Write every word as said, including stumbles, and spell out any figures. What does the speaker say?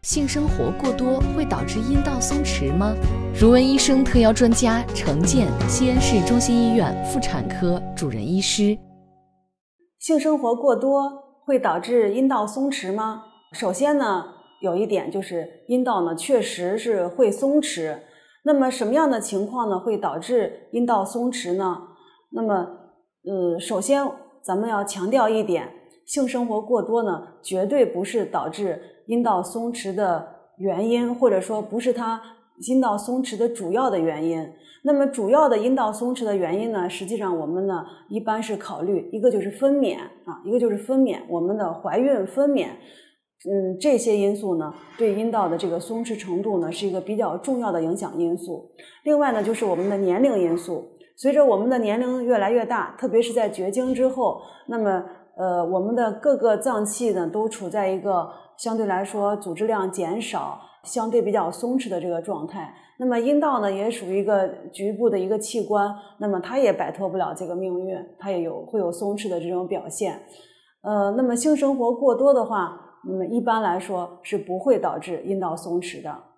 性生活过多会导致阴道松弛吗？如文医生特邀专家程健，西安市中心医院妇产科主任医师。 性生活过多会导致阴道松弛吗？首先呢，有一点就是阴道呢确实是会松弛。那么什么样的情况呢会导致阴道松弛呢？那么呃，首先咱们要强调一点，性生活过多呢绝对不是导致阴道松弛的原因，或者说不是它阴道松弛的主要的原因。那么主要的阴道松弛的原因呢，实际上我们呢一般是考虑一个就是分娩啊，一个就是分娩，我们的怀孕分娩，嗯，这些因素呢对阴道的这个松弛程度呢是一个比较重要的影响因素。另外呢就是我们的年龄因素，随着我们的年龄越来越大，特别是在绝经之后，那么呃我们的各个脏器呢都处在一个相对来说组织量减少，相对比较松弛的这个状态。那么阴道呢也属于一个局部的一个器官，那么它也摆脱不了这个命运，它也有会有松弛的这种表现。呃，那么性生活过多的话，那么一般来说是不会导致阴道松弛的。